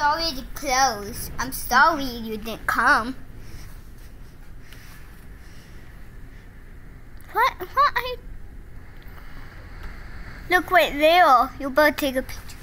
already closed. I'm sorry you didn't come. What are you... Look right there. You better take a picture.